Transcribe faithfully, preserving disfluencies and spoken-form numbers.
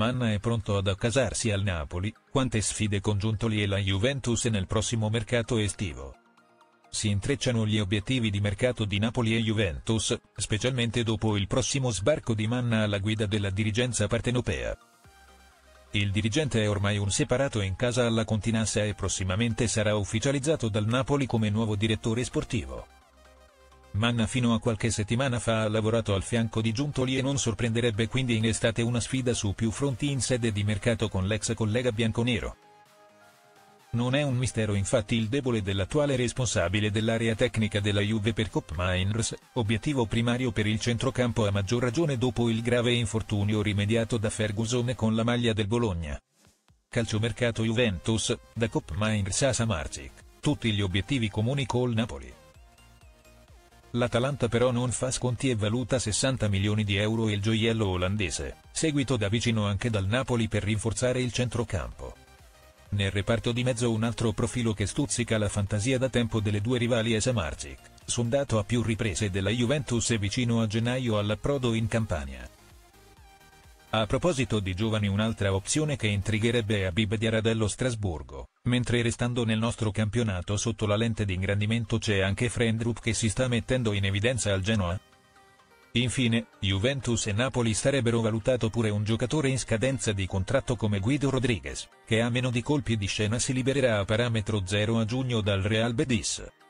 Manna è pronto ad accasarsi al Napoli, quante sfide con Giuntoli e la Juventus nel prossimo mercato estivo. Si intrecciano gli obiettivi di mercato di Napoli e Juventus, specialmente dopo il prossimo sbarco di Manna alla guida della dirigenza partenopea. Il dirigente è ormai un separato in casa alla Continassa e prossimamente sarà ufficializzato dal Napoli come nuovo direttore sportivo. Manna fino a qualche settimana fa ha lavorato al fianco di Giuntoli e non sorprenderebbe quindi in estate una sfida su più fronti in sede di mercato con l'ex collega bianconero. Non è un mistero infatti il debole dell'attuale responsabile dell'area tecnica della Juve per Koopmeiners, obiettivo primario per il centrocampo a maggior ragione dopo il grave infortunio rimediato da Ferguson con la maglia del Bologna. Calciomercato Juventus, da Koopmeiners a Samardzic, tutti gli obiettivi comuni col Napoli. L'Atalanta però non fa sconti e valuta sessanta milioni di euro il gioiello olandese, seguito da vicino anche dal Napoli per rinforzare il centrocampo. Nel reparto di mezzo un altro profilo che stuzzica la fantasia da tempo delle due rivali è Samardzic, sondato a più riprese della Juventus e vicino a gennaio all'approdo in Campania. A proposito di giovani un'altra opzione che intrigherebbe è Habib Diarra dello Strasburgo, mentre restando nel nostro campionato sotto la lente di ingrandimento c'è anche Frendrup che si sta mettendo in evidenza al Genoa. Infine, Juventus e Napoli starebbero valutato pure un giocatore in scadenza di contratto come Guido Rodriguez, che a meno di colpi di scena si libererà a parametro zero a giugno dal Real Betis.